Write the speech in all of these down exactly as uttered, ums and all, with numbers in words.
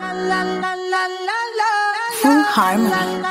Full Harmony.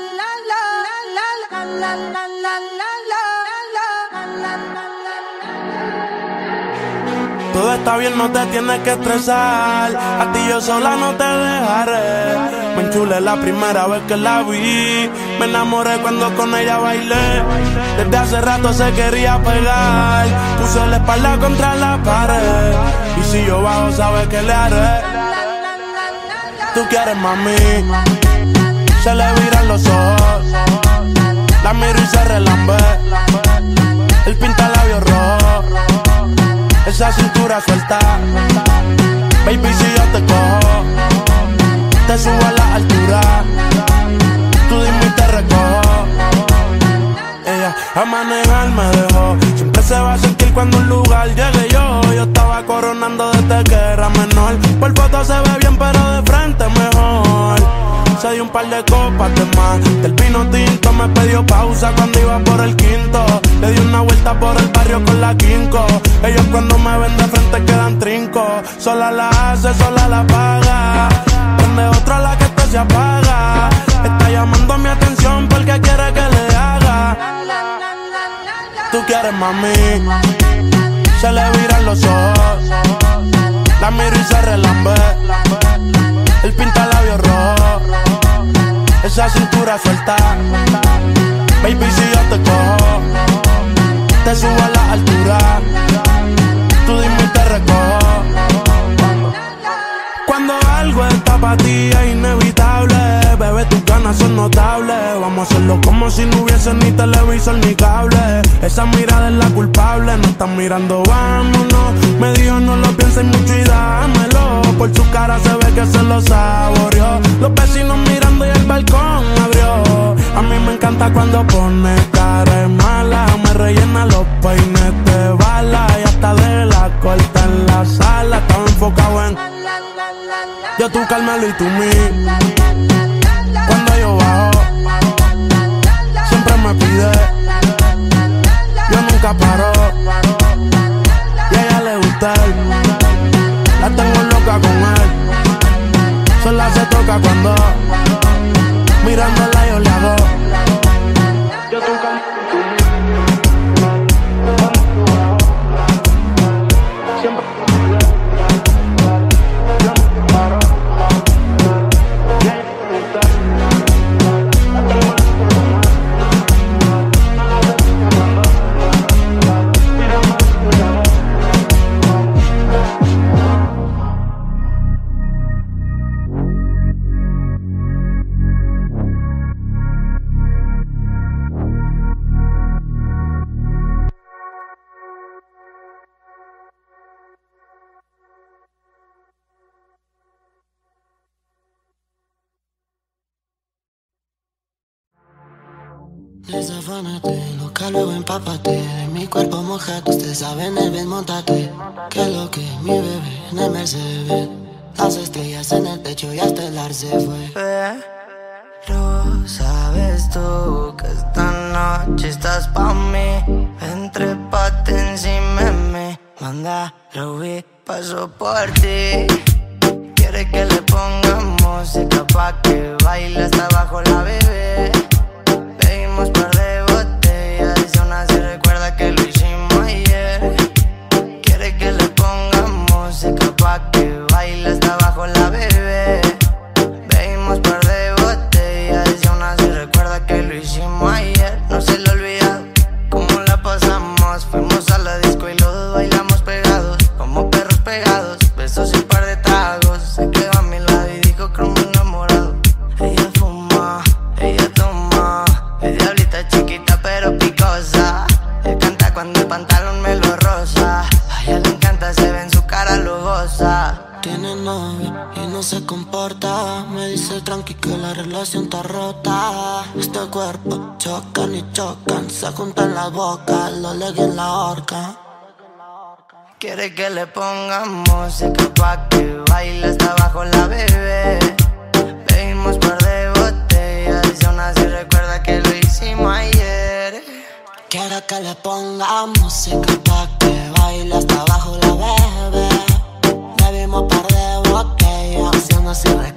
Todo está bien, no te tienes que estresar. A ti yo sola no te dejaré. Me enchulé la primera vez que la vi. Me enamoré cuando con ella bailé. Desde hace rato se quería pegar. Puse la espalda contra la pared. Y si yo bajo, sabes que le haré. Tú quieres, mami. Se le viran los ojos. La miro y se relambe. El pinta labios rojo. Esa cintura suelta. Baby, si yo te cojo, te subo a la altura. Tú dime y te recojo. Ella a manejar me dejó. Siempre se va a sentir cuando un lugar llegue yo. Yo estaba coronando desde que era menor. Por foto se ve bien, pero de frente mejor. Se dio un par de copas de más. Del vino tinto me pidió pausa cuando iba por el quinto. Le di una vuelta por el barrio con la quinco. Ellos cuando me ven de frente quedan trinco. Sola la hace, sola la paga. Prende otra la que esto se apaga. Está llamando mi atención porque quiere que le haga. Tú quieres, mami. Se le viran los ojos. La miro y se relambe. El pinta labios rojo. Esa cintura suelta. Baby, si yo te cojo, te subo a la altura. Tú dime y te recojo. Cuando algo está para ti es inevitable. Bebé, tus ganas son notables. Vamos a hacerlo como si no hubiese ni televisor ni cable. Esa mirada es la culpable. No están mirando, vámonos. Me dijo no lo pienses mucho y dámelo. Por su cara se ve que se lo saboreó. Los vecinos mirando y el balcón abrió. A mí me encanta cuando pone cara de mala. Me rellena los peines de bala. Y hasta de la corta en la sala. Estaba enfocado en yo, tú, Carmelo y tú, mí. Cuando yo bajo, siempre me pide. Yo nunca paro. Y a ella le gusta él. La tengo loca con él. Sola se toca cuando mirándola yo le hago. Yo, tú, Carmelo y tú, mí. Siempre desafánate, loca, luego empápate. De mi cuerpo mojate, ustedes saben el bien, montate. Que lo que mi bebé en el Mercedes. Las estrellas en el techo y hasta el ar se fue. Pero sabes tú que esta noche estás pa' mí. Entrépate encima de mí. Manda, lo vi, paso por ti. Quiere que le pongamos música pa' que baile hasta abajo la bebé. Bebimos par de botellas y aún así recuerda que lo hicimos ayer. Quiere que le pongamos música pa' que baile hasta abajo la bebé. Bebimos par de botellas y aún así recuerda que lo hicimos ayer. No se le olvida cómo la pasamos. Fuimos a la disco y los dos bailamos pegados, como perros pegados. Besos y un par de tragos. Se quedó a mi lado y dijo que me enamorado. Ella fuma, ella toma. Es diablita chiquita pero picosa. Él canta cuando el pantalón me lo rosa. A ella le encanta, se ve en su cara lujosa. Tiene novio y no se comporta. Me dice tranqui que la relación está rota. Este cuerpo chocan y chocan. Se juntan las bocas, lo leguen en la horca. Quiere que le pongamos música pa' que baile hasta abajo la bebé. Bebimos par de botellas y aún así recuerda que lo hicimos ayer. Quiere que le ponga música pa' que baile hasta abajo la bebé. Bebimos par de botellas y aún así recuerda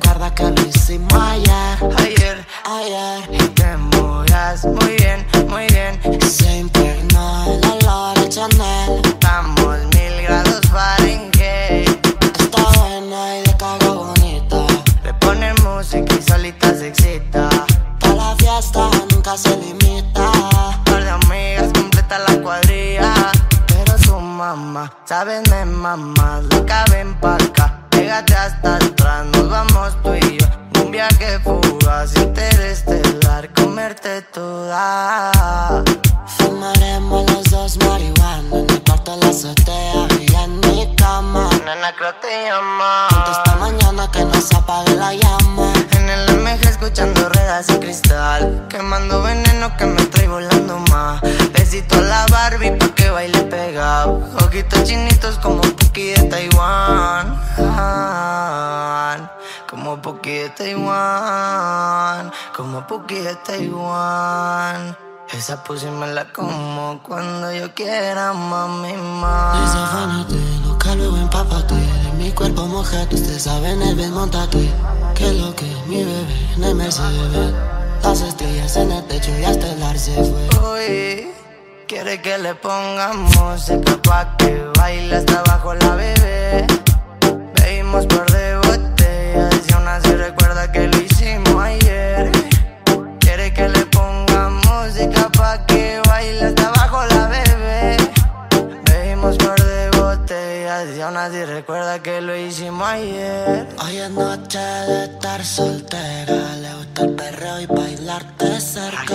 estás muy bien, muy bien. Se impregnó el olor a Chanel. Estamos mil grados Fahrenheit. Está buena y de caga bonita. Le pone música y solita se excita. Pa' la fiesta nunca se limita. Par de amigas completa la cuadrilla. Pero su mamá, sabes me mamá, loca ven pa' acá. Pégate hasta atrás, nos vamos tú y yo. Un viaje fugaz, interestelar, comerte toda. Fumaremos los dos marihuana en el cuarto de la azotea y en mi cama. Nena, creo te llama. Juntos esta mañana que no se apague la llama. En el M G escuchando ruedas y cristal, quemando veneno que me trae volando más. Besito a la Barbie pa' que baile pegado. Ojitos chinitos como Puki de Taiwán. Ah, como Puki de Taiwán. Como Puki de Taiwán. Esa pussy me la como cuando yo quiera, mami, más. Desafánate, loca, luego empápate. De mi cuerpo mojate, usted sabe, en el montate. Que lo que mi bebé en el Mercedes. Las estrellas en el techo y hasta el ar se fue. Uy, quiere que le pongamos música pa' que baile hasta abajo la bebé. Bebimos par de botellas y aún así recuerda que lo hicimos ayer. Quiere que le ponga música pa' que baile hasta abajo la bebé. Bebimos par de botellas y aún así recuerda que lo hicimos ayer. Hoy es noche de estar soltera. Le gusta el perreo y bailarte cerca.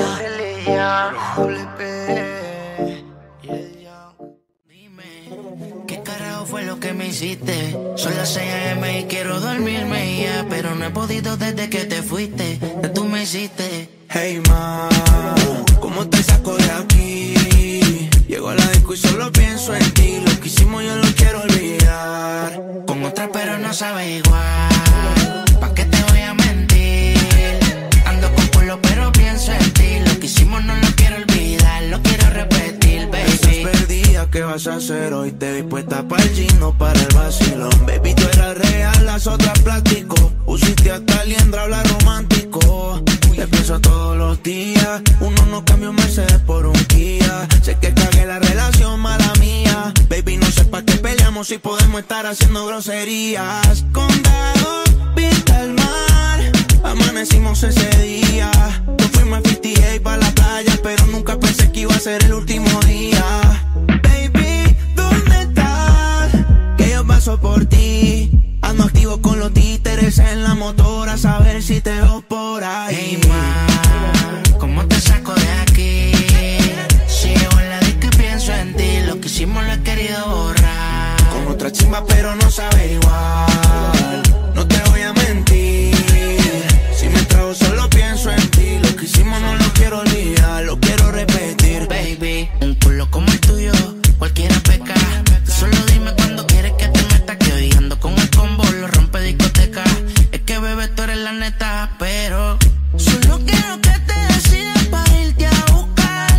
Dime, ¿qué carajo fue lo que me hiciste? Son las seis a eme y quiero dormirme ya, pero no he podido desde que te fuiste. Que tú me hiciste. Hey ma, ¿cómo te saco de aquí? Llego a la disco y solo pienso en ti. Lo que hicimos yo lo quiero olvidar. Con otra pero no sabe igual. ¿Pa' qué te voy a mentir? Ando con culo pero pienso en ti. Lo que hicimos no lo quiero olvidar. Lo quiero repetir, baby. Estás perdida, ¿qué vas a hacer hoy? Te vi puesta para el gino, para el vacilón. Baby, tú eras real, las otras plástico. Usiste hasta liendra, habla romántico. Te pienso todos los días. Uno no cambia un Mercedes por un Kia. Sé que cagué la relación, mala mía. Baby, no sé pa' qué peleamos si podemos estar haciendo groserías. Condado, vista al mar. Amanecimos ese día. Nos fuimos a cincuenta y ocho pa' la playa, pero nunca pensé que iba a ser el último día. Baby, ¿dónde estás? Que yo paso por ti. Ando activo con los títeres en la motora, a saber si te veo por ahí. Hey ma, ¿cómo te saco de aquí? Si llevo en la disco y pienso en ti. Lo que hicimos lo he querido borrar. Con otra chimba pero no sabe igual. No te voy a mentir. Si me trago solo pienso en ti. Lo que hicimos no lo quiero olvidar. Lo quiero repetir. Baby, un culo como el tuyo cualquiera peca. Tú solo dime cuando quieres que te meta. Que hoy ando con el combo, lo rompe discoteca. Es que bebé tú eres la neta, pero solo quiero que te decidas para irte a buscar.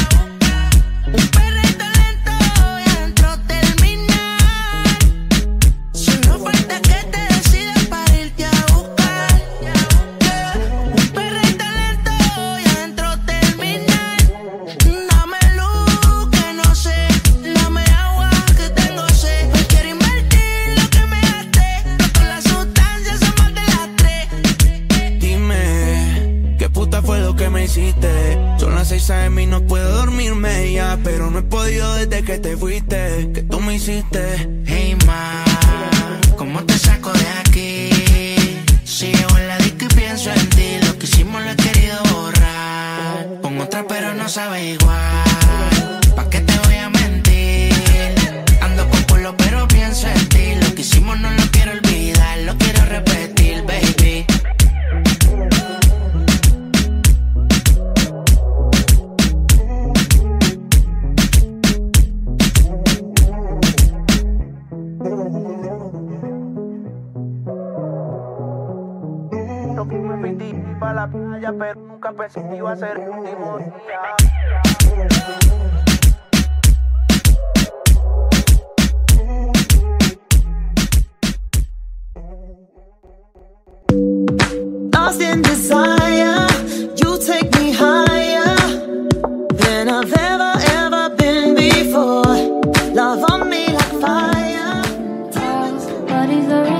Un perrito lento y adentro terminar. Solo falta que te decidas para irte a buscar. Un perrito lento y adentro terminar. Dame luz que no sé, dame agua que tengo sed. Hoy quiero invertir lo que me gasté. No con las sustancias son más de las tres. Dime, ¿qué puta fue lo que me hiciste? Son las seis a eme y no puedo dormirme ya. Pero no he podido desde que te fuiste. Que tú me hiciste. Hey ma, ¿cómo te saco de aquí? Si llevo en la disco y pienso en ti. Lo que hicimos lo he querido borrar. Con otra pero no sabe igual. ¿Pa' qué te voy a mentir? Ando con culo pero pienso en ti. Lo que hicimos no lo quiero olvidar. Lo quiero repetir, baby. Nos fuimos a cincuenta y ocho pa' la playa, pero nunca pensé que iba a ser el último día. Lost in desire, you take me higher. body's a